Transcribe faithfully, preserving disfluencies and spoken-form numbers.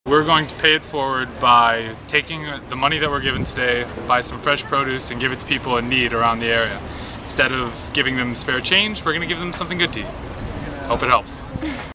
We're going to pay it forward by taking the money that we're given today, buy some fresh produce, and give it to people in need around the area. Instead of giving them spare change, we're going to give them something good to eat. Hope it helps.